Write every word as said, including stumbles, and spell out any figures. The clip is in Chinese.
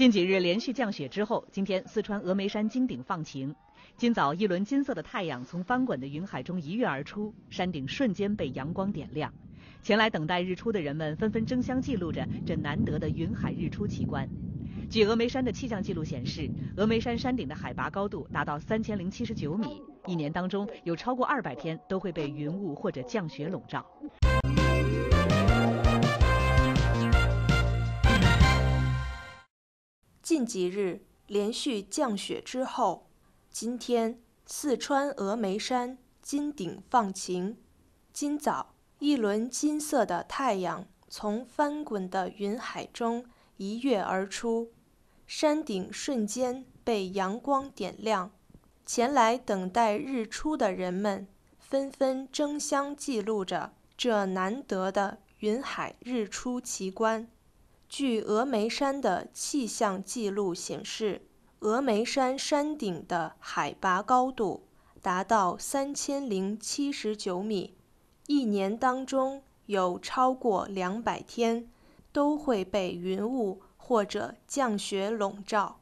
近几日连续降雪之后，今天四川峨眉山金顶放晴。今早一轮金色的太阳从翻滚的云海中一跃而出，山顶瞬间被阳光点亮。前来等待日出的人们纷纷争相记录着这难得的云海日出奇观。据峨眉山的气象记录显示，峨眉山山顶的海拔高度达到三千零七十九米，一年当中有超过二百天都会被云雾或者降雪笼罩。 近几日连续降雪之后，今天四川峨眉山金顶放晴。今早一轮金色的太阳从翻滚的云海中一跃而出，山顶瞬间被阳光点亮。前来等待日出的人们纷纷争相记录着这难得的云海日出奇观。据峨眉山的气象记录显示，峨眉山山顶的海拔高度达到三千零七十九米，一年当中有超过两百天都会被云雾或者降雪笼罩。